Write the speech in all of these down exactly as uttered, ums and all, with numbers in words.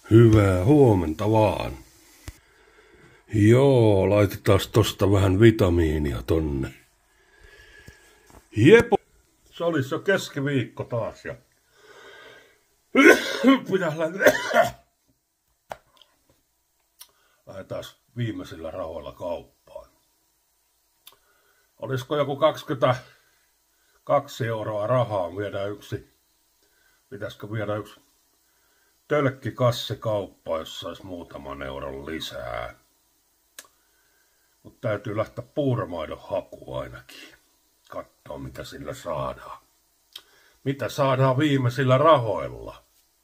Hyvää huomenta vaan. Joo, laitetaan tosta vähän vitamiinia tonne. Jepo. Se olisi jo keskiviikko taas ja... Pitäis lähteä... Lähdetään viimeisillä rahoilla kauppaan. Olisiko joku kaksikymmentäkaksi euroa rahaa viedä yksi... Pitäisikö viedä yksi... Tölkkikassi kauppaan, jos sais muutaman euron lisää. Mutta täytyy lähteä puuromaidon hakuun ainakin. Katsoa mitä sillä saadaan. Mitä saadaan viimeisillä rahoilla.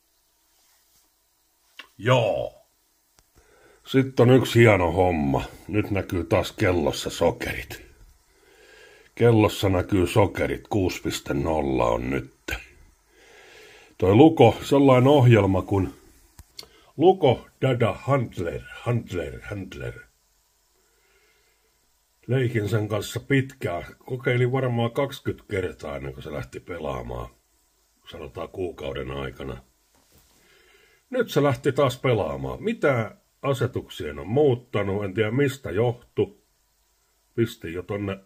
Joo. Sitten on yksi hieno homma. Nyt näkyy taas kellossa sokerit. Kellossa näkyy sokerit. kuusi piste nolla on nyt. Toi Luko, sellainen ohjelma kuin Luko Dada Handler, Handler, Handler. Leikin sen kanssa pitkään. Kokeilin varmaan kaksikymmentä kertaa ennen kuin se lähti pelaamaan. Sanotaan kuukauden aikana. Nyt se lähti taas pelaamaan. Mitä asetuksien on muuttanut, en tiedä mistä johtu. Pistin jo tonne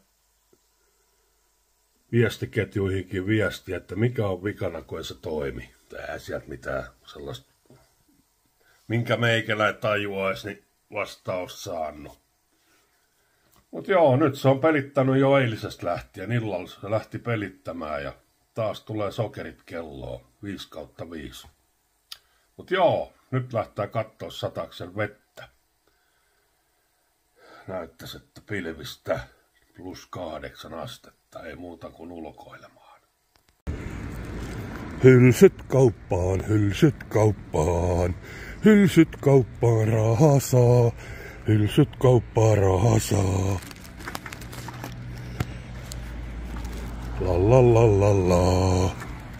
viestiketjuihinkin viesti, että mikä on vikana, kun ei se toimi. Tää sieltä mitään sellaista, minkä meikälä tajuaisi, niin vastaus saanut. Mut joo, nyt se on pelittänyt jo eilisestä lähtien. Illalla se lähti pelittämään ja taas tulee sokerit kelloon. viisi kautta viisi. Mut joo, nyt lähtee kattoo sataksen vettä. Näyttäisi, että pilvistä plus kahdeksan astetta. Ei muuta kuin ulkoilemaan. Hylsyt kauppaan, hylsyt kauppaan. Hylsyt kauppaan, rahaa saa. Hylsyt kauppaan, rahaa saa. La la la la la.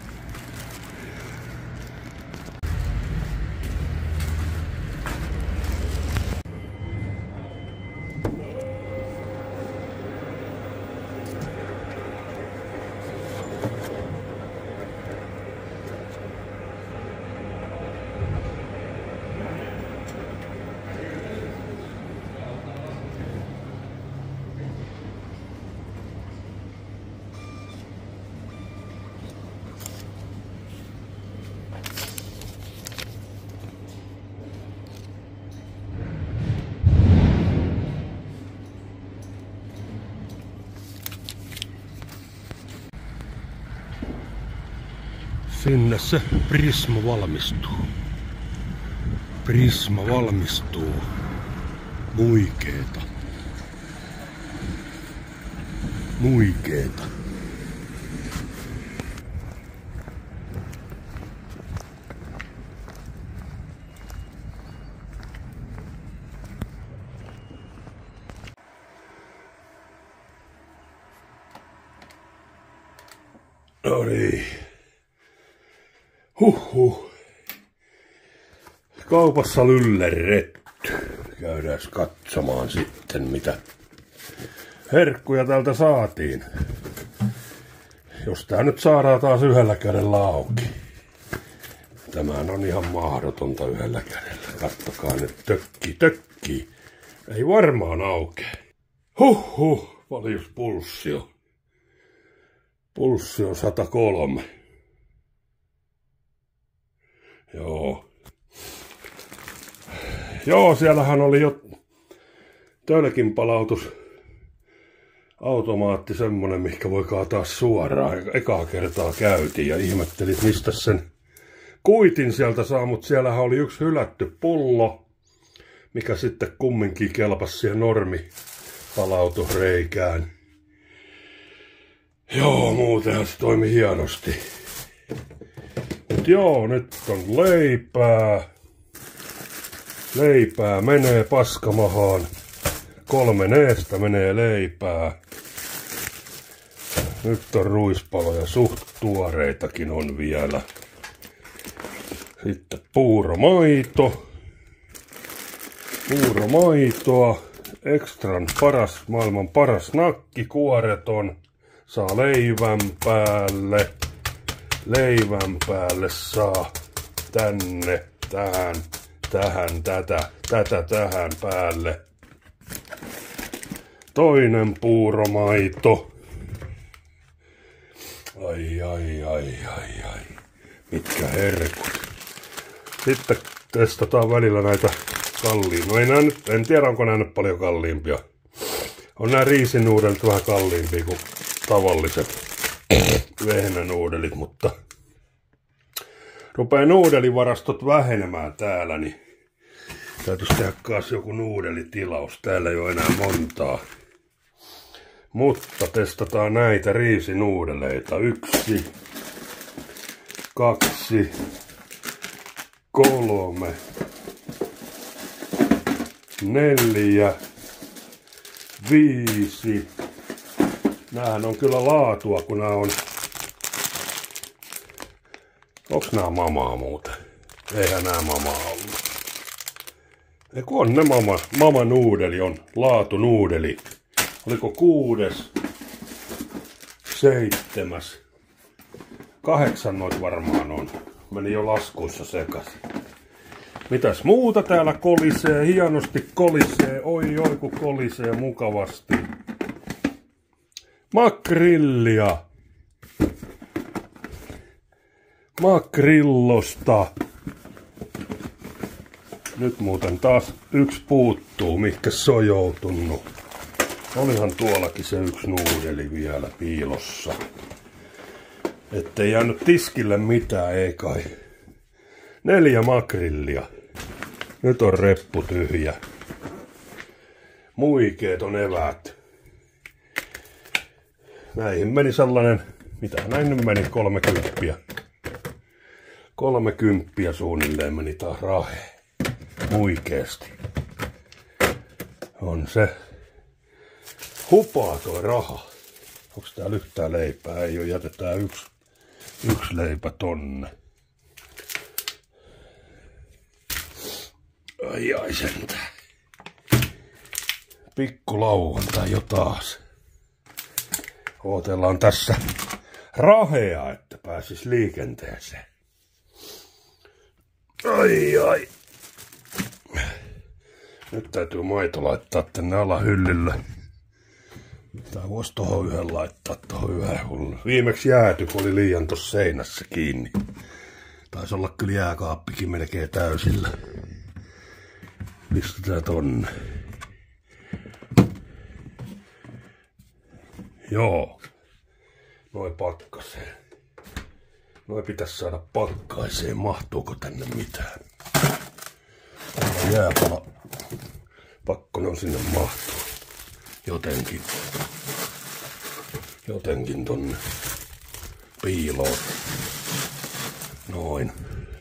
Sinne se Prisma valmistuu. Prisma valmistuu. Muikeeta. Muikeeta. No niin. Huhhuh. Kaupassa lyllerretty. Käydään katsomaan sitten mitä herkkuja täältä saatiin. Jos tää nyt saadaan taas yhdellä kädellä auki. Tämähän on ihan mahdotonta yhdellä kädellä. Kattokaa nyt tökki, tökki. Ei varmaan aukea. Huhhuh. Paljon pulssi on. Pulssi on sata kolme. Joo. Joo, siellähän oli jo tölkin palautus automaatti semmonen, mihinkä voi kaataa suoraan. Ekaa kertaa käytiin ja ihmettelit, mistä sen kuitin sieltä saa, mutta siellähän oli yksi hylätty pullo, mikä sitten kumminkin kelpasi siihen normipalautusreikään. Joo, muutenhan se toimi hienosti. Mut joo, nyt on leipää. Leipää menee paskamahaan. Kolme neestä menee leipää. Nyt on ruispaloja, suht tuoreitakin on vielä. Sitten puuromaito. Puuromaitoa. Extran paras, maailman paras nakki, kuoreton. Saa leivän päälle. Leivän päälle saa tänne, tähän, tähän tätä, tätä tähän päälle. Toinen puuromaito. Ai ai ai ai ai. Mitkä herkut. Sitten testataan välillä näitä kalliin. No ei nää nyt, en tiedä onko nää nyt paljon kalliimpia. On nää riisinuudelit vähän kalliimpia kuin tavalliset vehnänuudelit, mutta rupee nuudelivarastot vähenemään täällä, niin täytyisi tehdä kaas joku nuudelitilaus. Täällä ei ole enää montaa. Mutta testataan näitä riisinuudeleita. Yksi, kaksi, kolme, neljä, viisi. Näähän on kyllä laatua, kun nää on... Onks nää mamaa muuten? Eihän nää mamaa ollut. Eiku on ne mama, mama nuudeli on, laatu nuudeli. Oliko kuudes, seitsemäs, kahdeksan noit varmaan on. Meni jo laskuissa sekaisin. Mitäs muuta täällä kolisee? Hienosti kolisee. Oi oi kun kolisee mukavasti. Makrillia. Makrillosta. Nyt muuten taas yksi puuttuu, mihinkä se on joutunut. Olihan tuollakin se yksi nuudeli vielä piilossa. Ettei jäänyt tiskille mitään, ei kai. Neljä makrillia. Nyt on reppu tyhjä. Muikeet on eväät. Näihin meni sellainen, mitä näin nyt meni, kolmekymppiä. Kolmekymppiä suunnilleen meni taas rahe. Muikeesti. On se. Hupaa toi raha. Onks täällä yhtään leipää? Ei oo, jätetään yksi, yksi leipä tonne. Ai ai sentään. Pikku lauantai jo taas. Ootellaan tässä rahea, että pääsis liikenteeseen. Ai ai. Nyt täytyy maito laittaa tänne alahyllylle. Tää vois tohon yhden laittaa tohon yhden hullu. Viimeksi jääty, kun oli liian tossa seinässä kiinni. Taisi olla kyllä jääkaappikin melkein täysillä. Pistetään tonne. Joo. Noin pakkaseen. Noin pitäisi saada pakkaiseen. Mahtuuko tänne mitään? Täällä jääpala. Pakko ne on sinne mahtua. Jotenkin. Jotenkin tonne piiloon. Noin.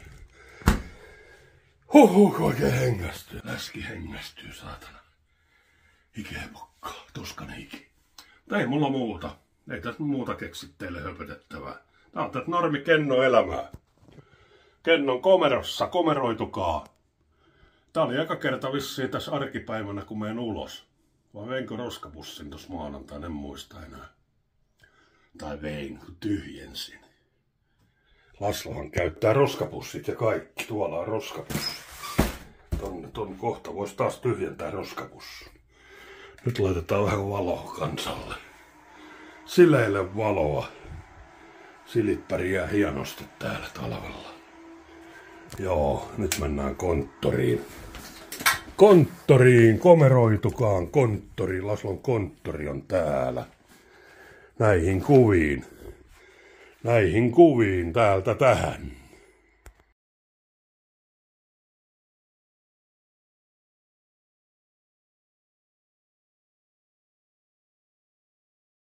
Huhhuh, oikein hengästyy. Läski hengästyy, saatana. Hikeä pokkaa, tuskan hiki. Ei mulla muuta. Ei tässä muuta keksi teille höpötettävää. Tää on tätä normi Kennon elämää. Kennon komerossa, komeroitukaa. Tää oli eka kerta vissiin tässä arkipäivänä, kun menen ulos. Vai veinkö roskapussin tossa maanantaina, en muista enää. Tai vein, kun tyhjensin. Laslohan käyttää roskapussit ja kaikki. Tuolla on roskapussi. Tonne, tonne kohta voisi taas tyhjentää roskapussin. Nyt laitetaan vähän valoa kansalle. Sileille valoa. Silit pärjää hienosti täällä talvella. Joo, nyt mennään konttoriin. Konttoriin, komeroitukaan konttoriin. Laslon konttori on täällä. Näihin kuviin. Näihin kuviin täältä tähän.